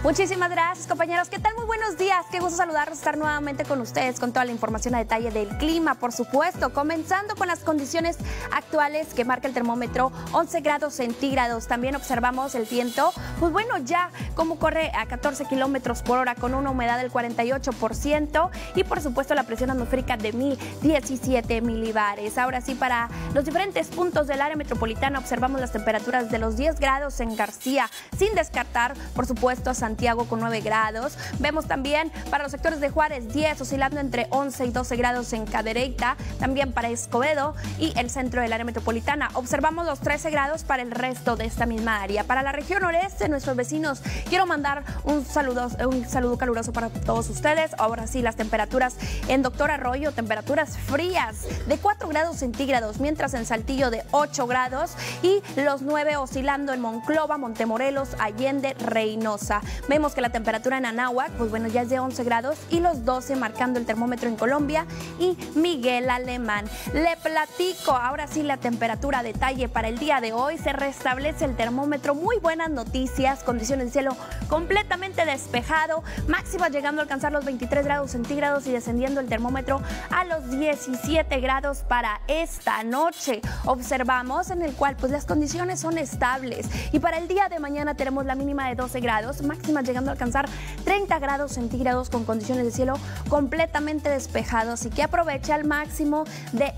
Muchísimas gracias, compañeros. ¿Qué tal? Muy buenos días. Qué gusto saludarlos, estar nuevamente con ustedes con toda la información a detalle del clima, por supuesto. Comenzando con las condiciones actuales que marca el termómetro, 11 grados centígrados. También observamos el viento, pues bueno, ya como corre a 14 kilómetros por hora con una humedad del 48% y por supuesto la presión atmosférica de 1017 milibares. Ahora sí, para los diferentes puntos del área metropolitana observamos las temperaturas de los 10 grados en García, sin descartar, por supuesto, Santiago con 9 grados. Vemos también para los sectores de Juárez 10, oscilando entre 11 y 12 grados en Cadereyta, también para Escobedo y el centro del área metropolitana. Observamos los 13 grados para el resto de esta misma área. Para la región noreste, nuestros vecinos, quiero mandar un saludo caluroso para todos ustedes. Ahora sí, las temperaturas en Doctor Arroyo, temperaturas frías de 4 grados centígrados, mientras en Saltillo de 8 grados y los 9 oscilando en Monclova, Montemorelos, Allende, Reynosa. Vemos que la temperatura en Anáhuac, pues bueno, ya es de 11 grados y los 12 marcando el termómetro en Colombia y Miguel Alemán. Le platico ahora sí la temperatura a detalle para el día de hoy. Se restablece el termómetro, muy buenas noticias, condiciones de cielo completamente despejado, máximas llegando a alcanzar los 23 grados centígrados y descendiendo el termómetro a los 17 grados para esta noche. Observamos en el cual pues las condiciones son estables y para el día de mañana tenemos la mínima de 12 grados, máximas llegando a alcanzar 30 grados centígrados con condiciones de cielo completamente despejado, así que aprovecha al máximo de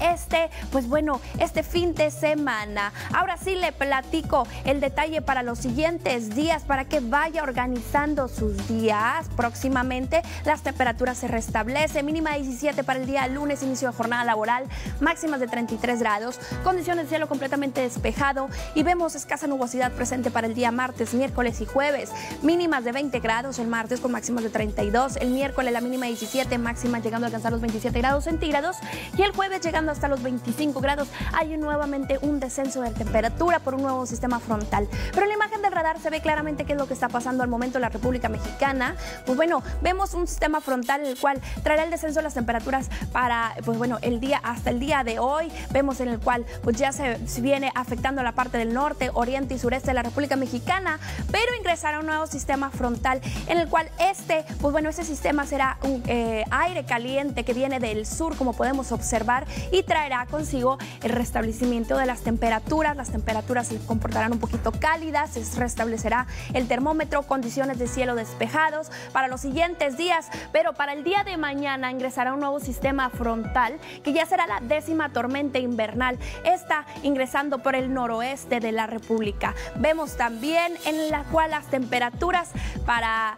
este fin de semana. Ahora sí le platico el detalle para los siguientes días para que vaya organizando sus días. Próximamente las temperaturas se restablecen, mínima de 17 para el día lunes, inicio de jornada laboral, máximas de 33 grados, condiciones de cielo completamente despejado y vemos escasa nubosidad presente para el día martes, miércoles y jueves, mínimas de 20 grados el martes con máximas de 32, el miércoles la mínima de 17, máxima llegando a alcanzar los 27 grados centígrados y el jueves llegando hasta los 25 grados. Hay nuevamente un descenso de temperatura por un nuevo sistema frontal, pero en la imagen del radar se ve claramente qué es lo que está pasando al momento en la República Mexicana. Pues bueno, vemos un sistema frontal el cual traerá el descenso de las temperaturas para hasta el día de hoy. Vemos en el cual pues ya se viene afectando la parte del norte, oriente y sureste de la República Mexicana, pero ingresará un nuevo sistema frontal en el cual ese sistema será un aire caliente que viene del sur, como podemos observar, y traerá consigo el restablecimiento de las temperaturas. Las temperaturas se comportarán un poquito cálidas, se restablecerá el termómetro, condiciones de cielo despejados para los siguientes días, pero para el día de mañana ingresará un nuevo sistema frontal que ya será la 10ª tormenta invernal, está ingresando por el noroeste de la República. Vemos también en la cual las temperaturas para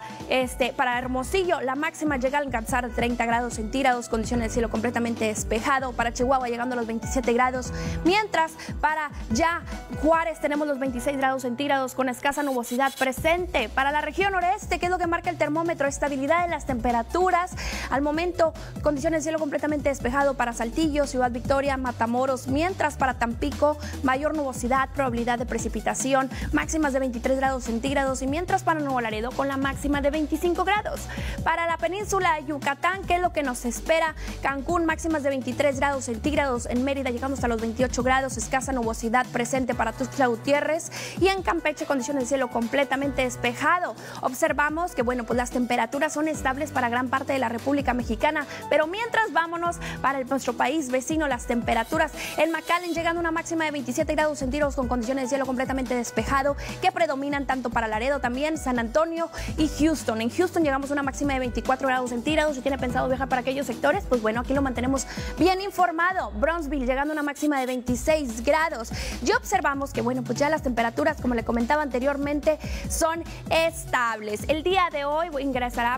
Hermosillo, la máxima llega a alcanzar 30 grados centígrados, condiciones de cielo completamente despejado, para Chihuahua llegando a los 27 grados, mientras para ya Juárez tenemos los 26 grados centígrados con escasa nubosidad presente. Para la región noreste, que es lo que marca el termómetro, estabilidad en las temperaturas, al momento condiciones de cielo completamente despejado para Saltillo, Ciudad Victoria, Matamoros, mientras para Tampico, mayor nubosidad, probabilidad de precipitación, máximas de 23 grados centígrados y mientras para Nuevo Laredo con la máxima de 25 grados. Para la península de Yucatán, ¿qué es lo que nos espera? Cancún, máximas de 23 grados centígrados, en Mérida llegamos hasta los 28 grados, escasa nubosidad presente para Tuxtla Gutiérrez y en Campeche condiciones de cielo completamente despejado. Observamos que pues las temperaturas son estables para gran parte de la República Mexicana, pero mientras vámonos para nuestro país vecino, las temperaturas en McAllen llegando a una máxima de 27 grados centígrados con condiciones de cielo completamente despejado que predominan tanto para Laredo, también San Antonio y Houston. En Houston llegamos a una máxima de 24 grados centígrados. Si tiene pensado viajar para aquellos sectores, pues bueno, aquí lo mantenemos bien informado. Brownsville llegando a una máxima de 26 grados. Ya observamos que pues ya las temperaturas, como le comentaba anteriormente, son estables. El día de hoy ingresará,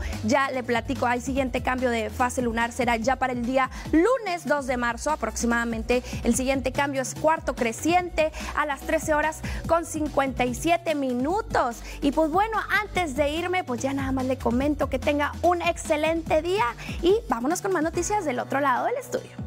ya le platico, hay siguiente cambio de fase lunar, será ya para el día lunes 2 de marzo aproximadamente. El siguiente cambio es cuarto creciente a las 13 horas con 57 minutos. Y pues bueno, antes de irme, pues ya nada más le comento que tenga un excelente día y vámonos con más noticias del otro lado del estudio.